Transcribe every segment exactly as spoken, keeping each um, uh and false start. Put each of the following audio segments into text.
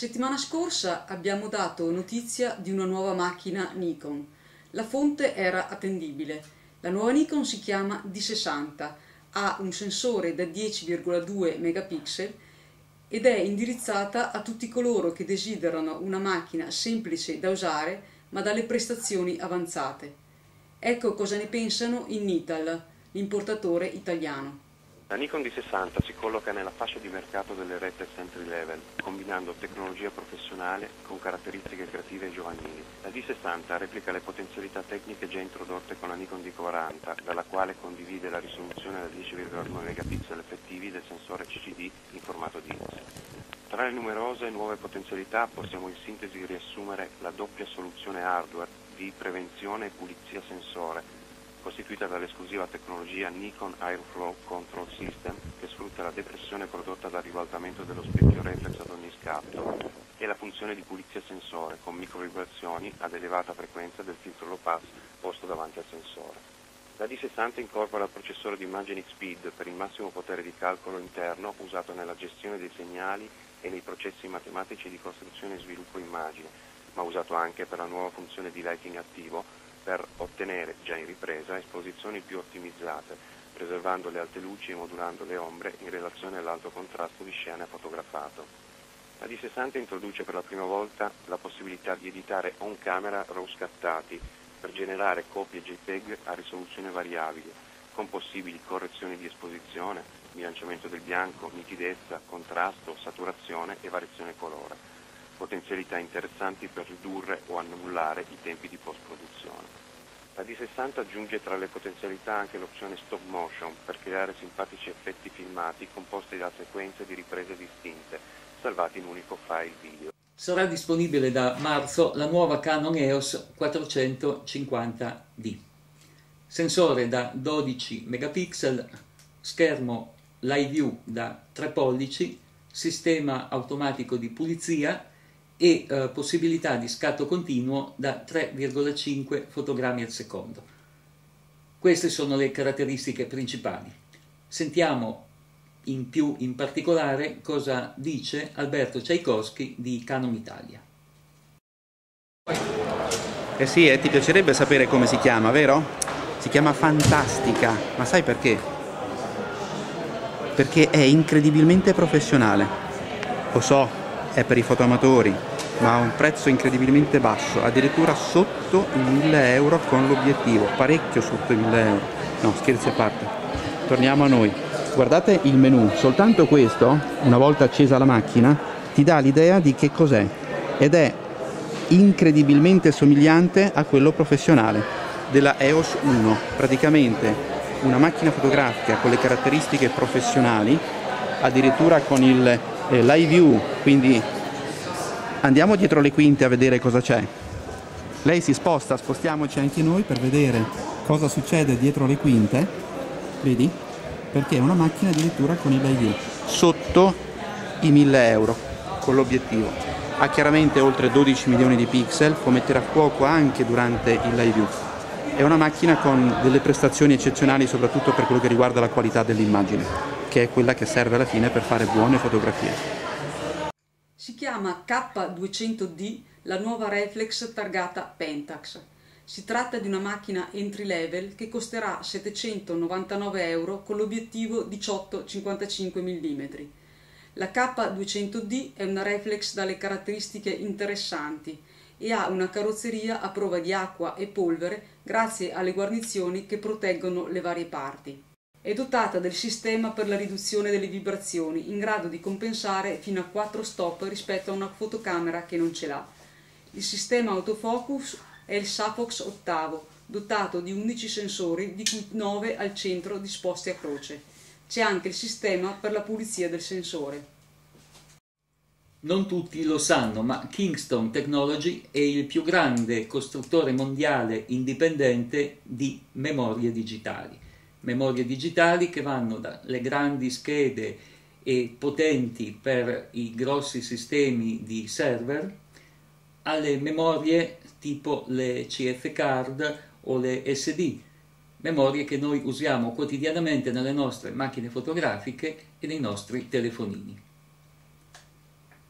settimana scorsa abbiamo dato notizia di una nuova macchina Nikon. La fonte era attendibile. La nuova Nikon si chiama D sessanta, ha un sensore da dieci virgola due megapixel ed è indirizzata a tutti coloro che desiderano una macchina semplice da usare ma dalle prestazioni avanzate. Ecco cosa ne pensano in Nital, l'importatore italiano. La Nikon D sessanta si colloca nella fascia di mercato delle reflex entry level, combinando tecnologia professionale con caratteristiche creative e giovanili. La D sessanta replica le potenzialità tecniche già introdotte con la Nikon D quaranta, dalla quale condivide la risoluzione da dieci virgola due megapixel effettivi del sensore C C D in formato D I N S. Tra le numerose nuove potenzialità possiamo in sintesi riassumere la doppia soluzione hardware di prevenzione e pulizia sensore, costituita dall'esclusiva tecnologia Nikon Airflow Control System, che sfrutta la depressione prodotta dal ribaltamento dello specchio reflex ad ogni scatto, e la funzione di pulizia sensore con microvibrazioni ad elevata frequenza del filtro low pass posto davanti al sensore. La D sessanta incorpora il processore di Imagining Speed per il massimo potere di calcolo interno usato nella gestione dei segnali e nei processi matematici di costruzione e sviluppo immagine, ma usato anche per la nuova funzione di lighting attivo per ottenere, già in ripresa, esposizioni più ottimizzate, preservando le alte luci e modulando le ombre in relazione all'alto contrasto di scene fotografato. La D sessanta introduce per la prima volta la possibilità di editare on camera RAW scattati per generare copie JPEG a risoluzione variabile, con possibili correzioni di esposizione, bilanciamento del bianco, nitidezza, contrasto, saturazione e variazione colore. Potenzialità interessanti per ridurre o annullare i tempi di post-produzione. La D sessanta aggiunge tra le potenzialità anche l'opzione stop motion per creare simpatici effetti filmati composti da sequenze di riprese distinte, salvati in un unico file video. Sarà disponibile da marzo la nuova Canon E O S quattrocentocinquanta D. Sensore da dodici megapixel, schermo live view da tre pollici, sistema automatico di pulizia e eh, possibilità di scatto continuo da tre virgola cinque fotogrammi al secondo. Queste sono le caratteristiche principali. Sentiamo in più in particolare cosa dice Alberto Ciaikowski di Canon Italia. Eh sì, eh, ti piacerebbe sapere come si chiama, vero? Si chiama Fantastica, ma sai perché? Perché è incredibilmente professionale. Lo so, è per i fotoamatori, ma ha un prezzo incredibilmente basso, addirittura sotto i mille euro con l'obiettivo, parecchio sotto i mille euro. No, scherzi a parte. Torniamo a noi. Guardate il menu, soltanto questo, una volta accesa la macchina, ti dà l'idea di che cos'è, ed è incredibilmente somigliante a quello professionale della E O S uno, praticamente una macchina fotografica con le caratteristiche professionali, addirittura con il eh, live view, quindi andiamo dietro le quinte a vedere cosa c'è. Lei si sposta, spostiamoci anche noi per vedere cosa succede dietro le quinte, vedi? Perché è una macchina addirittura con il live view, sotto i mille euro con l'obiettivo. Ha chiaramente oltre dodici milioni di pixel, può mettere a fuoco anche durante il live view. È una macchina con delle prestazioni eccezionali soprattutto per quello che riguarda la qualità dell'immagine, che è quella che serve alla fine per fare buone fotografie. Si chiama K duecento D, la nuova reflex targata Pentax. Si tratta di una macchina entry level che costerà settecentonovantanove euro con l'obiettivo diciotto cinquantacinque millimetri. La K duecento D è una reflex dalle caratteristiche interessanti e ha una carrozzeria a prova di acqua e polvere grazie alle guarnizioni che proteggono le varie parti. È dotata del sistema per la riduzione delle vibrazioni, in grado di compensare fino a quattro stop rispetto a una fotocamera che non ce l'ha. Il sistema autofocus è il Safox ottavo, dotato di undici sensori, di cui nove al centro disposti a croce. C'è anche il sistema per la pulizia del sensore. Non tutti lo sanno, ma Kingston Technology è il più grande costruttore mondiale indipendente di memorie digitali. Memorie digitali che vanno dalle grandi schede e potenti per i grossi sistemi di server alle memorie tipo le C F card o le S D, memorie che noi usiamo quotidianamente nelle nostre macchine fotografiche e nei nostri telefonini.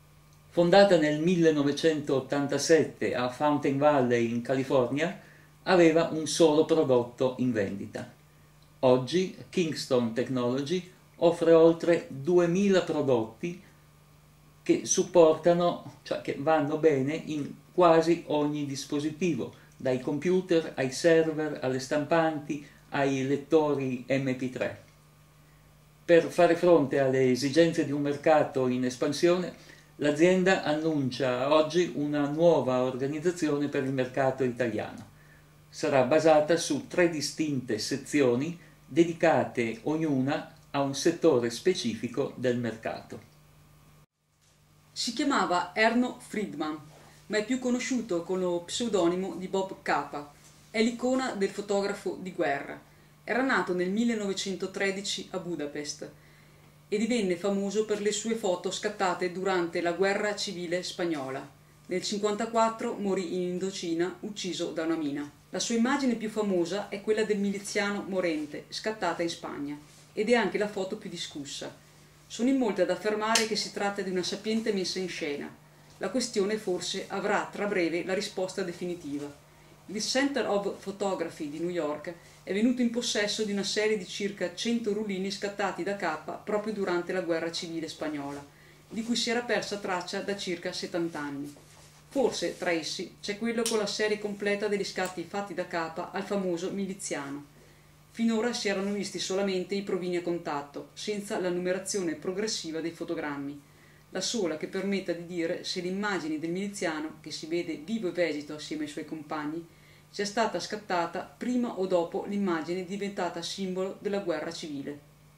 Fondata nel millenovecentottantasette a Fountain Valley in California, aveva un solo prodotto in vendita. Oggi Kingston Technology offre oltre duemila prodotti che supportano, cioè che vanno bene in quasi ogni dispositivo, dai computer ai server, alle stampanti, ai lettori M P tre. Per fare fronte alle esigenze di un mercato in espansione, l'azienda annuncia oggi una nuova organizzazione per il mercato italiano. Sarà basata su tre distinte sezioni dedicate ognuna a un settore specifico del mercato. Si chiamava Erno Friedman, ma è più conosciuto con lo pseudonimo di Bob Capa. È l'icona del fotografo di guerra. Era nato nel millenovecentotredici a Budapest e divenne famoso per le sue foto scattate durante la guerra civile spagnola. Nel millenovecentocinquantaquattro morì in Indocina ucciso da una mina. La sua immagine più famosa è quella del miliziano morente, scattata in Spagna, ed è anche la foto più discussa. Sono in molti ad affermare che si tratta di una sapiente messa in scena. La questione forse avrà tra breve la risposta definitiva. Il Center of Photography di New York è venuto in possesso di una serie di circa cento rullini scattati da Capa proprio durante la guerra civile spagnola, di cui si era persa traccia da circa settanta anni. Forse tra essi c'è quello con la serie completa degli scatti fatti da Capa al famoso miliziano. Finora si erano visti solamente i provini a contatto, senza la numerazione progressiva dei fotogrammi, la sola che permetta di dire se l'immagine del miliziano, che si vede vivo e vegeto assieme ai suoi compagni, sia stata scattata prima o dopo l'immagine diventata simbolo della guerra civile.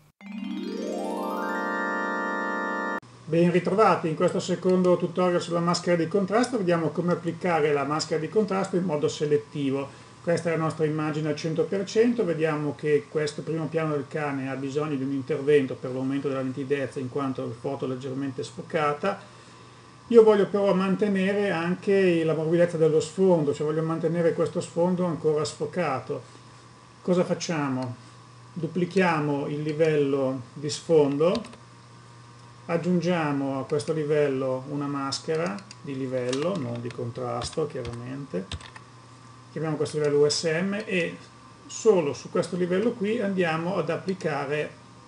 Ben ritrovati, in questo secondo tutorial sulla maschera di contrasto vediamo come applicare la maschera di contrasto in modo selettivo. Questa è la nostra immagine al cento per cento, vediamo che questo primo piano del cane ha bisogno di un intervento per l'aumento della nitidezza in quanto la foto è leggermente sfocata. Io voglio però mantenere anche la morbidezza dello sfondo, cioè voglio mantenere questo sfondo ancora sfocato. Cosa facciamo? Duplichiamo il livello di sfondo, aggiungiamo a questo livello una maschera di livello, non di contrasto chiaramente. Chiamiamo questo livello U S M e solo su questo livello qui andiamo ad applicare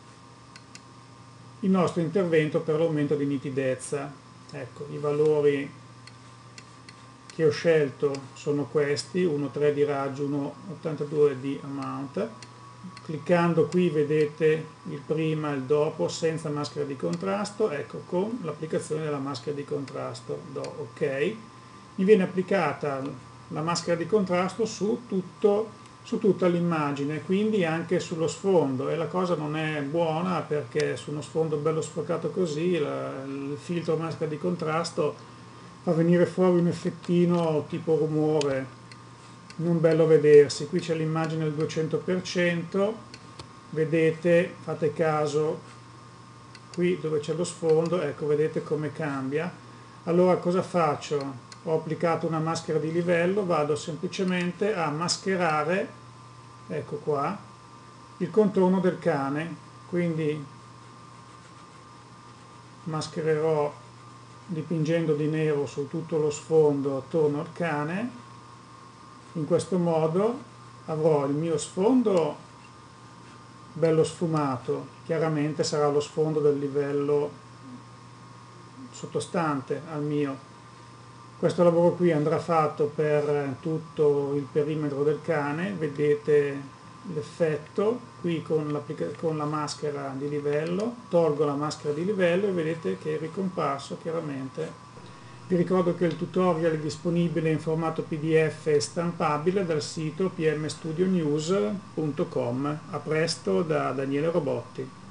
il nostro intervento per l'aumento di nitidezza. Ecco, i valori che ho scelto sono questi, uno virgola tre di raggio, uno virgola ottantadue di amount. Cliccando qui vedete il prima e il dopo senza maschera di contrasto, ecco, con l'applicazione della maschera di contrasto do ok. Mi viene applicata la maschera di contrasto su, tutto, su tutta l'immagine, quindi anche sullo sfondo, e la cosa non è buona perché su uno sfondo bello sfocato così la, il filtro maschera di contrasto fa venire fuori un effettino tipo rumore, non bello vedersi. Qui c'è l'immagine al duecento per cento, vedete, fate caso, qui dove c'è lo sfondo, ecco, vedete come cambia. Allora cosa faccio? Ho applicato una maschera di livello, vado semplicemente a mascherare, ecco qua, il contorno del cane, quindi maschererò dipingendo di nero su tutto lo sfondo attorno al cane. In questo modo avrò il mio sfondo bello sfumato, chiaramente sarà lo sfondo del livello sottostante al mio. Questo lavoro qui andrà fatto per tutto il perimetro del cane, vedete l'effetto qui con, con la maschera di livello, tolgo la maschera di livello e vedete che è ricomparso chiaramente. Vi ricordo che il tutorial è disponibile in formato P D F stampabile dal sito p m studio news punto com. A presto da Daniele Robotti.